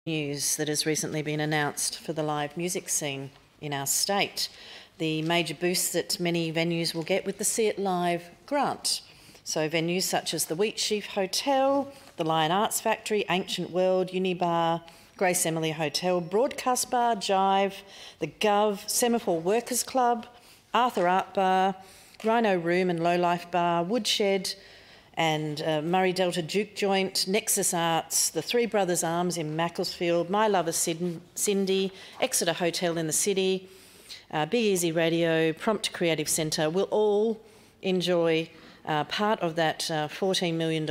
news that has recently been announced for the live music scene in our state. The major boost that many venues will get with the See It Live grant. So venues such as the Wheatsheaf Hotel, the Lion Arts Factory, Ancient World, Unibar, Grace Emily Hotel, Broadcast Bar, Jive, the Gov, Semaphore Workers Club, Arthur Art Bar, Rhino Room and Low Life Bar, Woodshed, and Murray Delta Juke Joint, Nexus Arts, the Three Brothers Arms in Macclesfield, My Lover Cindy, Exeter Hotel in the City, Big Easy Radio, Prompt Creative Centre will all enjoy part of that $14 million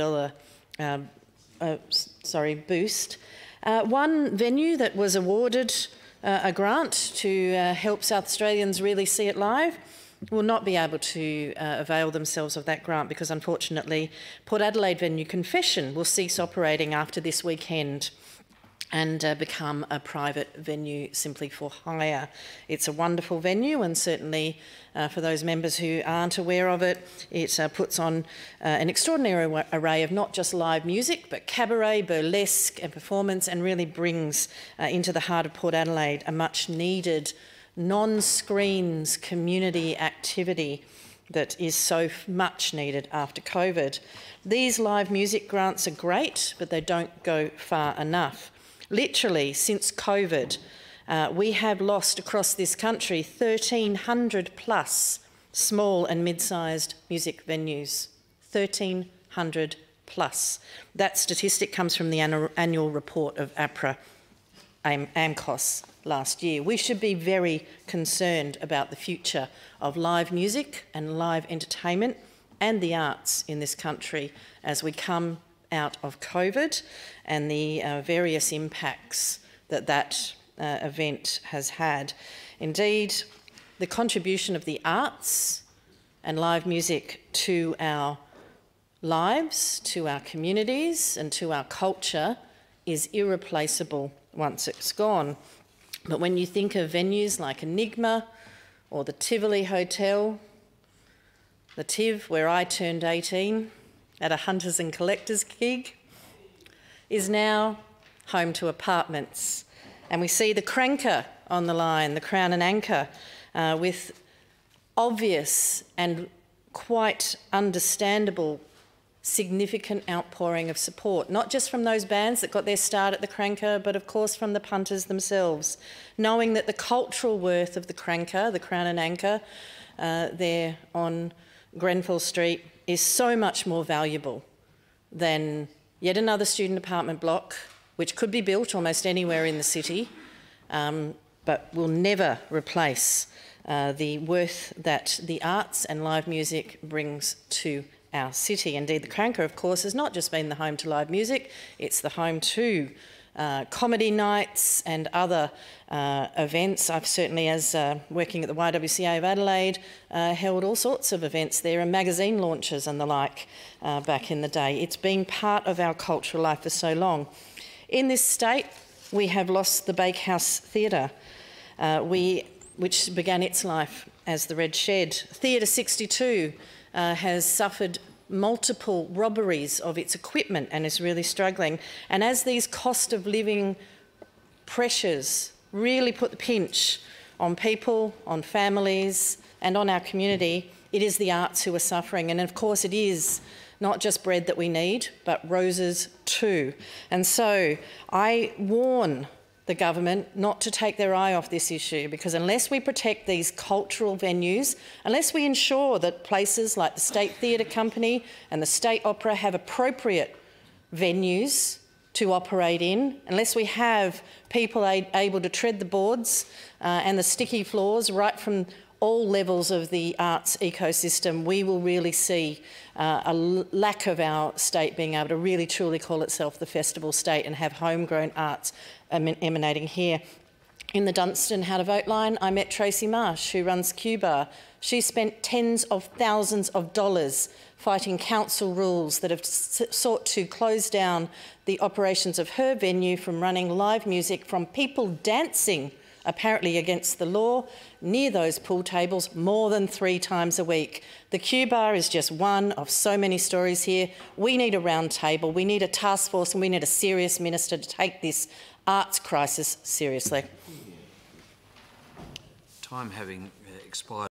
boost. One venue that was awarded a grant to help South Australians really see it live will not be able to avail themselves of that grant because, unfortunately, Port Adelaide venue Confession will cease operating after this weekend and become a private venue simply for hire. It's a wonderful venue, and certainly for those members who aren't aware of it, it puts on an extraordinary array of not just live music but cabaret, burlesque and performance, and really brings into the heart of Port Adelaide a much needed non-screens community activity that is so much needed after COVID. These live music grants are great, but they don't go far enough. Literally, since COVID, we have lost across this country 1,300 plus small and mid-sized music venues. 1,300 plus. That statistic comes from the annual report of APRA, AMCOS, last year. We should be very concerned about the future of live music and live entertainment and the arts in this country as we come out of COVID and the various impacts that that event has had. Indeed, the contribution of the arts and live music to our lives, to our communities and to our culture is irreplaceable once it's gone. But when you think of venues like Enigma or the Tivoli Hotel, the Tiv, where I turned 18 at a Hunters and Collectors gig, is now home to apartments. And we see the Cranker on the line, the Crown and Anchor, with obvious and quite understandable significant outpouring of support, not just from those bands that got their start at the Cranker, but of course from the punters themselves, knowing that the cultural worth of the Cranker, the Crown and Anchor, there on Grenfell Street, is so much more valuable than yet another student apartment block, which could be built almost anywhere in the city, but will never replace the worth that the arts and live music brings to our city. Indeed, the Cranker, of course, has not just been the home to live music, it's the home to comedy nights and other events. I've certainly, as working at the YWCA of Adelaide, held all sorts of events there and magazine launches and the like back in the day. It's been part of our cultural life for so long. In this state, we have lost the Bakehouse Theatre, which began its life as the Red Shed. Theatre 62 has suffered multiple robberies of its equipment and is really struggling. And as these cost of living pressures really put the pinch on people, on families and on our community, it is the arts who are suffering. And of course it is not just bread that we need, but roses too. And so I warn the government not to take their eye off this issue, because unless we protect these cultural venues, unless we ensure that places like the State Theatre Company and the State Opera have appropriate venues to operate in, unless we have people able to tread the boards and the sticky floors right from all levels of the arts ecosystem, we will really see a lack of our state being able to really truly call itself the festival state and have homegrown arts emanating here. In the Dunstan How to Vote line, I met Tracy Marsh, who runs Q-Bar. She spent tens of thousands of dollars fighting council rules that have sought to close down the operations of her venue from running live music from people dancing apparently against the law, near those pool tables more than 3 times a week. The Q-Bar is just one of so many stories here. We need a round table, we need a task force, and we need a serious minister to take this arts crisis seriously. Time having expired.